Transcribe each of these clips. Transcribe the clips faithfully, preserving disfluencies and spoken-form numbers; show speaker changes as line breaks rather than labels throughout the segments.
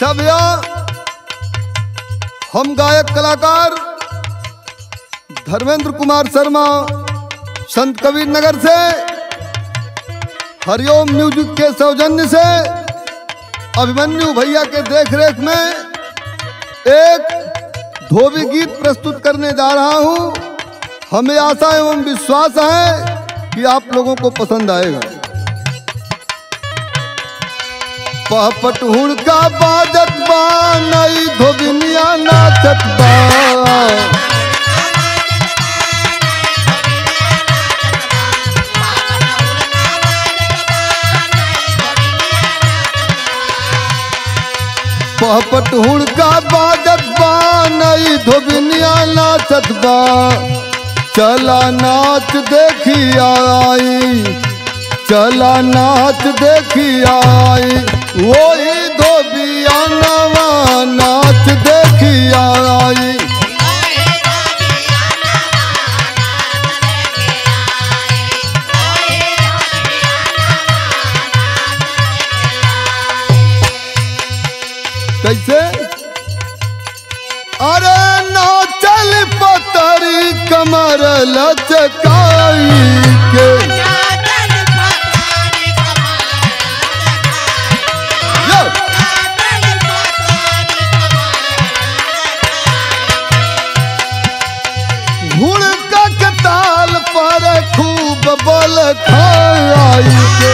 अच्छा भैया, हम गायक कलाकार धर्मेंद्र कुमार शर्मा संत कबीर नगर से हरिओम म्यूजिक के सौजन्य से अभिमन्यु भैया के देखरेख में एक धोबी गीत प्रस्तुत करने जा रहा हूं। हमें आशा एवं विश्वास है कि आप लोगों को पसंद आएगा। पहपट हुड़का बाजत बा, नई धोबिनिया नाचत बा। पहपट हुड़का बाजत बा, नई धोबिनिया नाचत बा। चला नाच देखी आई, चला नाच देखी आई, वही धोबिया नवा नाच देखी आई। कैसे? अरे नाचल पतरी कमर लचकाई के, हुड़का के ताल पर खूब बल खाई के।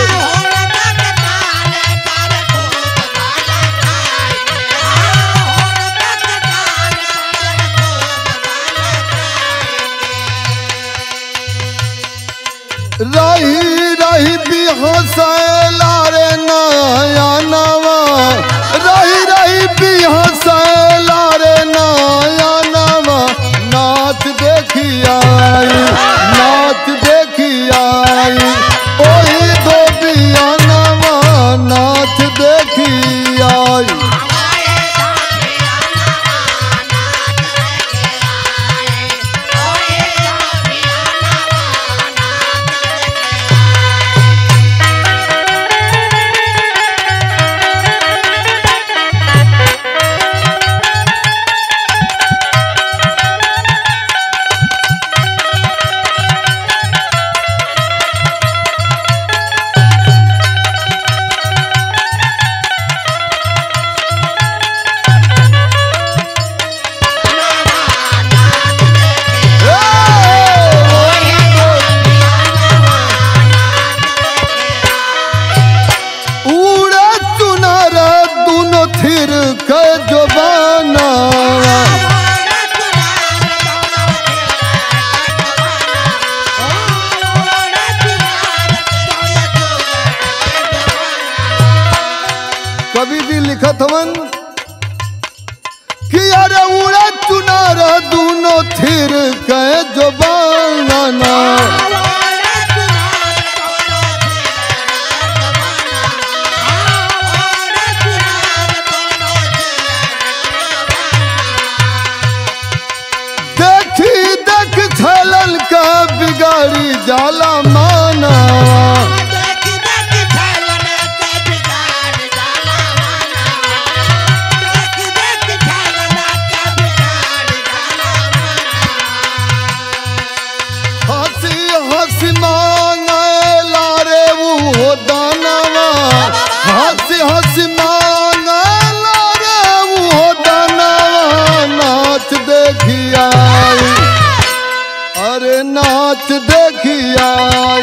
रही रही बिहसैला रे नया नवा, रही रही बिहसैला रे नया नवा। नाच देखी आई, नाच देखी आई, ओही धोबिया नवा नाच देखी आई। कभी भी लिखत हवन कि अरे उड़ा चुनार दूनो थिर के जो बाना। देखी देख छलन का बिगाड़ी जाला माना। हंसी मांगला रे वो दानवा, हंसी हंसी मांगला रे वो दानवा। नाच देखी आई, अरे नाच देखी आई।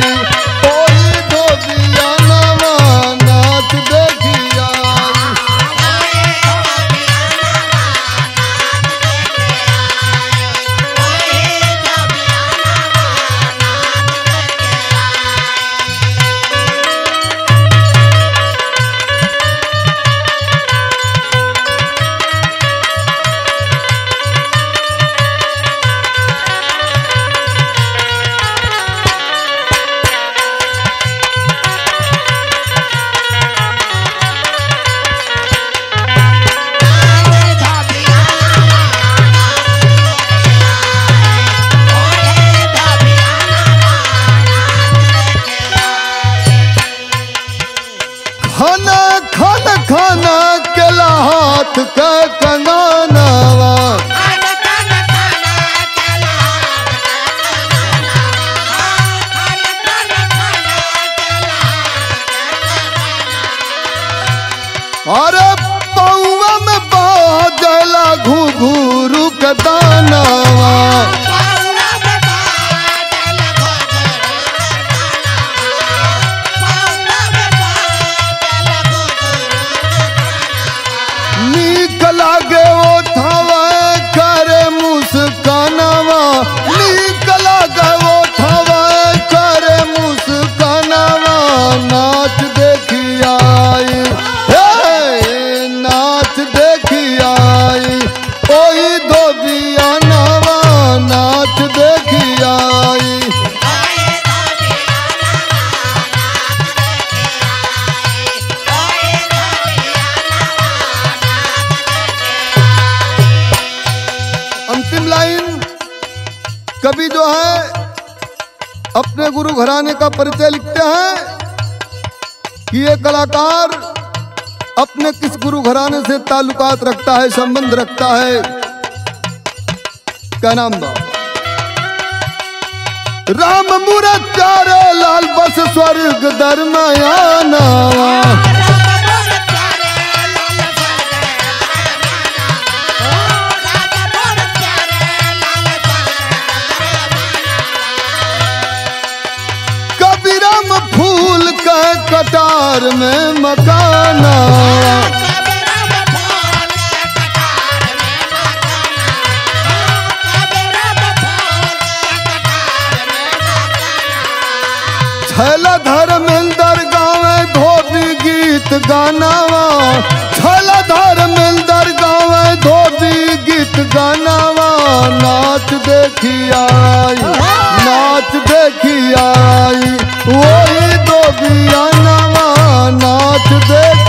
हाथ के कंगनवा। अरे पौवा में बाजला घुघुरु के दानवा। नीक लागे ओठवा करे मुस्कानवा, नीक लागे ओठवा करे मुस्कानवा। नाच देखी आई, नाच देखी आई ओही धोबियानवा। नाच देखी आई, अंतिम लाइन कवि जो है अपने गुरु घराने का परिचय लिखते हैं कि ये कलाकार अपने किस गुरु घराने से ताल्लुकात रखता है, संबंध रखता है। क्या नाम बा? राम मूरत प्यारे लाल बस स्वर्ग दरमयाना। कबीरम फूल के कटार में मकाना। छैला धर्मेंद्र गावे धोबी गीत गानावा। छैला धर्मेंद्र गावे धोबी गीत गानावा। नाच देखी आई, नाच देखी आई वही धोबियानवा। नाच देख